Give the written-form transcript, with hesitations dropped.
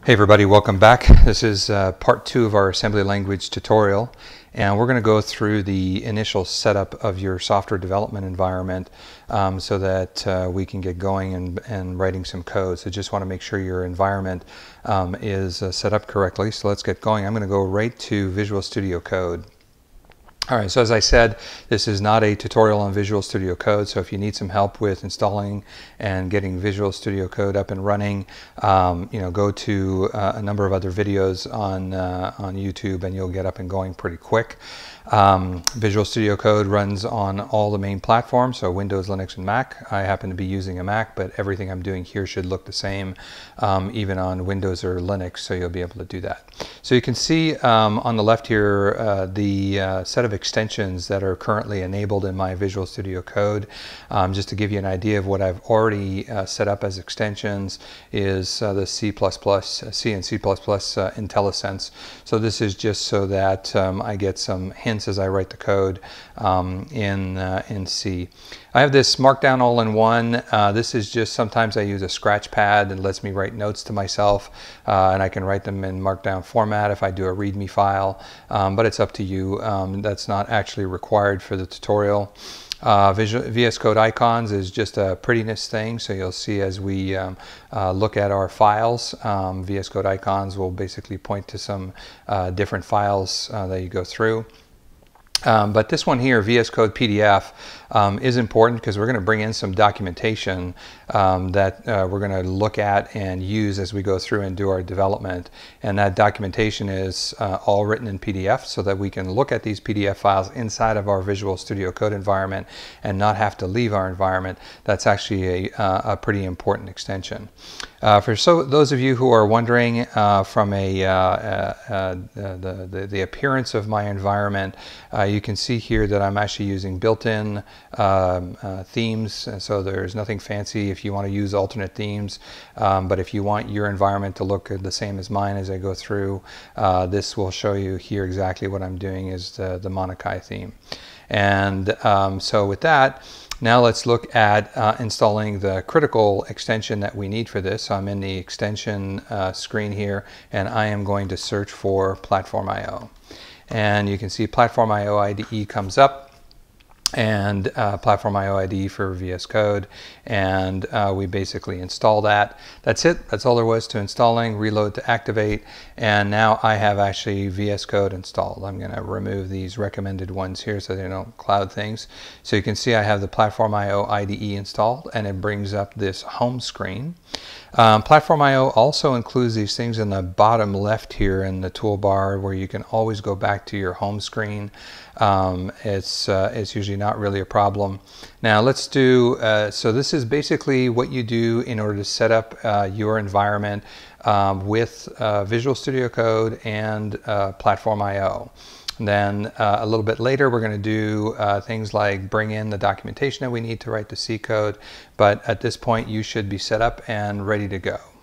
Hey everybody, welcome back. This is part 2 of our assembly language tutorial, and we're going to go through the initial setup of your software development environment so that we can get going and writing some code. So just want to make sure your environment is set up correctly. So let's get going. I'm going to go right to Visual Studio Code. Alright, so as I said, this is not a tutorial on Visual Studio Code, so if you need some help with installing and getting Visual Studio Code up and running, go to a number of other videos on YouTube and you'll get up and going pretty quick. Visual Studio Code runs on all the main platforms, so Windows, Linux, and Mac. I happen to be using a Mac, but everything I'm doing here should look the same even on Windows or Linux, so you'll be able to do that. So you can see on the left here the set of extensions that are currently enabled in my Visual Studio Code. Just to give you an idea of what I've already set up as extensions is the C and C++ IntelliSense. So this is just so that I get some hints as I write the code in C. I have this Markdown all-in-one. This is just sometimes I use a scratch pad that lets me write notes to myself, and I can write them in Markdown format if I do a README file, but it's up to you. That's not actually required for the tutorial. VS Code icons is just a prettiness thing, so you'll see as we look at our files, VS Code icons will basically point to some different files that you go through. But this one here, VS Code PDF, is important because we're going to bring in some documentation that we're going to look at and use as we go through and do our development. And that documentation is all written in PDF so that we can look at these PDF files inside of our Visual Studio Code environment and not have to leave our environment. That's actually a pretty important extension. For those of you who are wondering from the appearance of my environment, you can see here that I'm actually using built-in themes, so there's nothing fancy if you want to use alternate themes, but if you want your environment to look the same as mine as I go through, this will show you here exactly what I'm doing is the Monokai theme. And so with that, now let's look at installing the critical extension that we need for this. So I'm in the extension screen here, and I am going to search for Platform.io. And you can see Platform.io IDE comes up, and Platform.io IDE for VS Code, and we basically install that. That's it. That's all there was to installing. Reload to activate, and now I have actually VS Code installed. I'm going to remove these recommended ones here so they don't cloud things. So you can see I have the Platform.io IDE installed, and it brings up this home screen. Platform.io also includes these things in the bottom left here in the toolbar where you can always go back to your home screen. It's usually not really a problem. Now let's do, so this is basically what you do in order to set up your environment with Visual Studio Code and Platform.io. Then a little bit later we're going to do things like bring in the documentation that we need to write the C code, but at this point you should be set up and ready to go.